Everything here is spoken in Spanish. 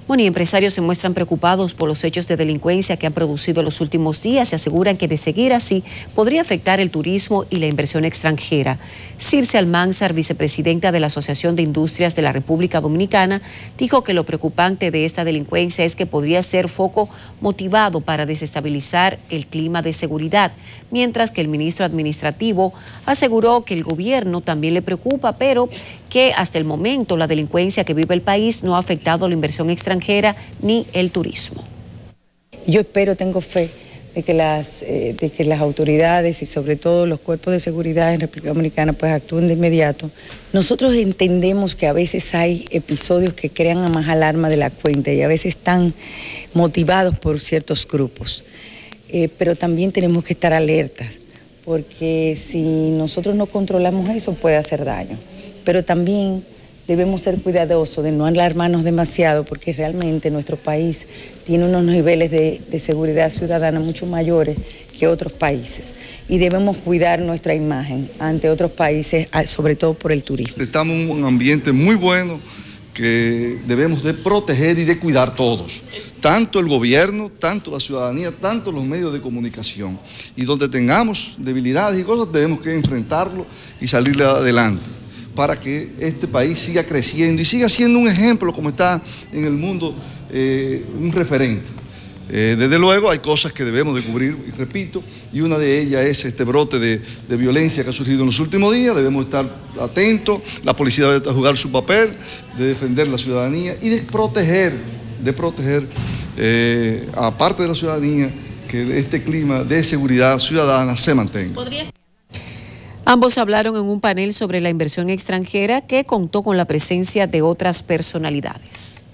Bueno, y empresarios se muestran preocupados por los hechos de delincuencia que han producido en los últimos días y aseguran que de seguir así podría afectar el turismo y la inversión extranjera. Circe Almanzar, vicepresidenta de la Asociación de Industrias de la República Dominicana, dijo que lo preocupante de esta delincuencia es que podría ser foco motivado para desestabilizar el clima de seguridad, mientras que el ministro administrativo aseguró que el gobierno también le preocupa, pero que hasta el momento la delincuencia que vive el país no ha afectado la inversión extranjera ni el turismo. Yo espero, tengo fe de que las autoridades y sobre todo los cuerpos de seguridad en República Dominicana pues actúen de inmediato. Nosotros entendemos que a veces hay episodios que crean más alarma de la cuenta y a veces están motivados por ciertos grupos, pero también tenemos que estar alertas porque si nosotros no controlamos eso puede hacer daño, pero también debemos ser cuidadosos de no alarmarnos demasiado porque realmente nuestro país tiene unos niveles de seguridad ciudadana mucho mayores que otros países y debemos cuidar nuestra imagen ante otros países, sobre todo por el turismo. Estamos en un ambiente muy bueno que debemos de proteger y de cuidar todos, tanto el gobierno, tanto la ciudadanía, tanto los medios de comunicación. Y donde tengamos debilidades y cosas debemos que enfrentarlo y salirle adelante, para que este país siga creciendo y siga siendo un ejemplo como está en el mundo, un referente. Desde luego hay cosas que debemos de cubrir, y repito, y una de ellas es este brote de violencia que ha surgido en los últimos días. Debemos estar atentos, la policía debe jugar su papel, de defender la ciudadanía y de proteger aparte de la ciudadanía, que este clima de seguridad ciudadana se mantenga. Ambos hablaron en un panel sobre la inversión extranjera que contó con la presencia de otras personalidades.